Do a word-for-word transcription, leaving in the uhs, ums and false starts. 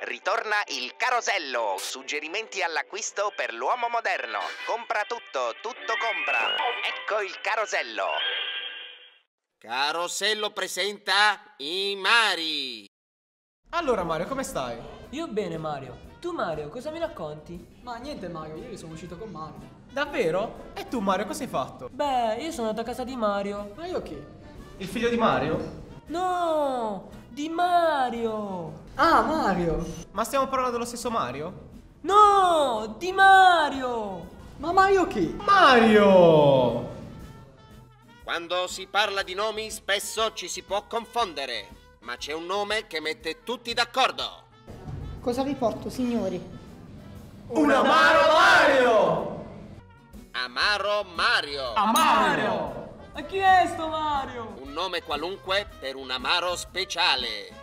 Ritorna il carosello, suggerimenti all'acquisto per l'uomo moderno. Compra tutto, tutto compra. Ecco il carosello. Carosello presenta i Mari. Allora Mario, come stai? Io bene Mario. Tu Mario, cosa mi racconti? Ma niente Mario, ieri sono uscito con Mario. Davvero? E tu Mario, cosa hai fatto? Beh, io sono andato a casa di Mario. Ma io chi? Il figlio di Mario? No, di Mario. Ah, Mario! Ma stiamo parlando dello stesso Mario? No, di Mario. Ma Mario chi? Mario! Quando si parla di nomi spesso ci si può confondere, ma c'è un nome che mette tutti d'accordo. Cosa vi porto, signori? Un amaro Mario! Amaro Mario. Mario! Ma chi è sto Mario? Un nome qualunque per un amaro speciale.